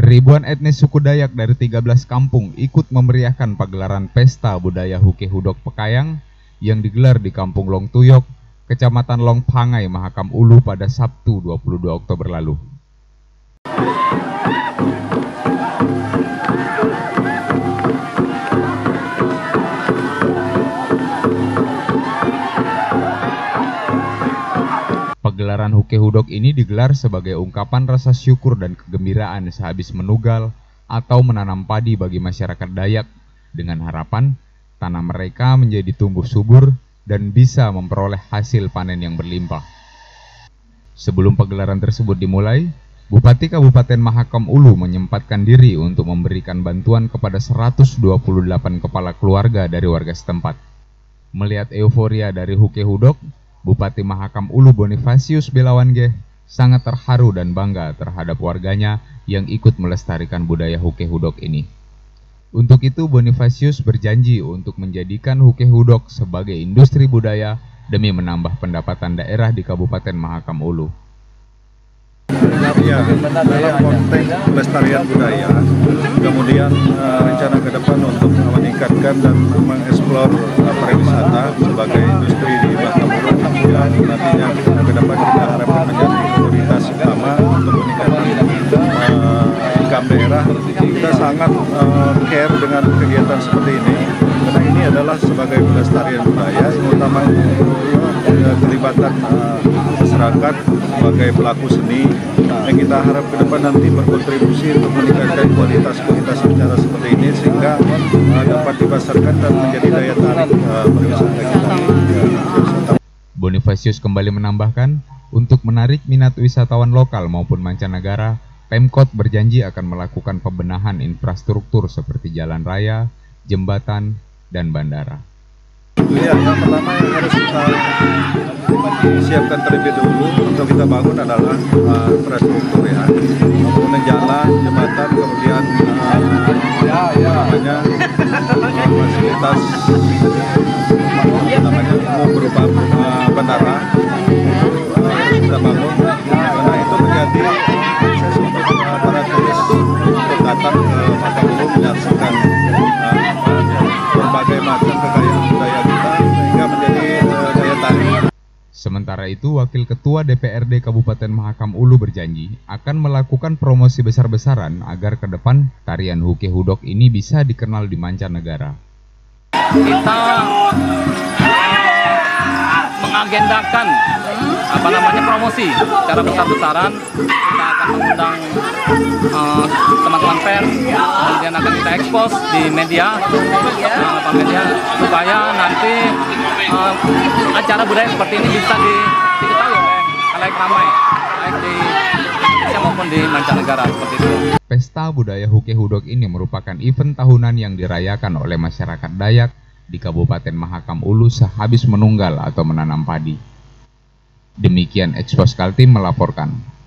Ribuan etnis suku Dayak dari 13 kampung ikut memeriahkan pagelaran Pesta Budaya Huke Hudok Pekayang yang digelar di Kampung Long Tuyok, Kecamatan Long Pangai, Mahakam Ulu pada Sabtu 22 Oktober lalu. Pagelaran Huke Hudok ini digelar sebagai ungkapan rasa syukur dan kegembiraan sehabis menugal atau menanam padi bagi masyarakat Dayak dengan harapan tanah mereka menjadi tumbuh subur dan bisa memperoleh hasil panen yang berlimpah. Sebelum pagelaran tersebut dimulai, Bupati Kabupaten Mahakam Ulu menyempatkan diri untuk memberikan bantuan kepada 128 kepala keluarga dari warga setempat. Melihat euforia dari Huke Hudok, Bupati Mahakam Ulu Bonifasius Belawangge sangat terharu dan bangga terhadap warganya yang ikut melestarikan budaya Huke Hudok ini. Untuk itu, Bonifasius berjanji untuk menjadikan Huke Hudok sebagai industri budaya demi menambah pendapatan daerah di Kabupaten Mahakam Ulu. Ya, dalam konteks pelestarian budaya, kemudian rencana ke depan untuk meningkatkan dan mengeksplor pariwisata sebagai industri di Mahakam Ulu yang nantinya ke depan kita harapkan menjadi prioritas utama untuk meningkatkan income daerah. Kita sangat care dengan kegiatan seperti ini karena ini adalah sebagai pelestarian budaya, terutama kelibatan masyarakat sebagai pelaku seni yang kita harap ke depan nanti berkontribusi untuk meningkatkan kualitas acara seperti ini sehingga dapat dipasarkan dan menjadi daya tarik pariwisata kita. Bonifasius kembali menambahkan, untuk menarik minat wisatawan lokal maupun mancanegara, Pemkot berjanji akan melakukan pembenahan infrastruktur seperti jalan raya, jembatan, dan bandara. Ya, yang pertama yang harus kita siapkan terlebih dahulu untuk kita bangun adalah infrastruktur ya, membangun jalan, jembatan, kemudian fasilitas berupa bandara harus kita bangun karena itu menjadi akses untuk para turis untuk datang ke Mahakam Ulu menyaksikan berbagai macam kekayaan budaya kita sehingga menjadi daya tarik. Sementara itu, Wakil Ketua DPRD Kabupaten Mahakam Ulu berjanji akan melakukan promosi besar-besaran agar ke depan tarian Huke Hudok ini bisa dikenal di mancanegara. Kita mengagendakan promosi secara besar-besaran. Kita akan mengundang teman-teman pers, kemudian akan kita ekspos di media, supaya nanti acara budaya seperti ini bisa diketahui oleh khalayak ramai, baik di Indonesia maupun di mancanegara seperti itu. Pesta Budaya Huke Hudok ini merupakan event tahunan yang dirayakan oleh masyarakat Dayak di Kabupaten Mahakam Ulu sehabis menunggal atau menanam padi. Demikian Expos Kaltim melaporkan.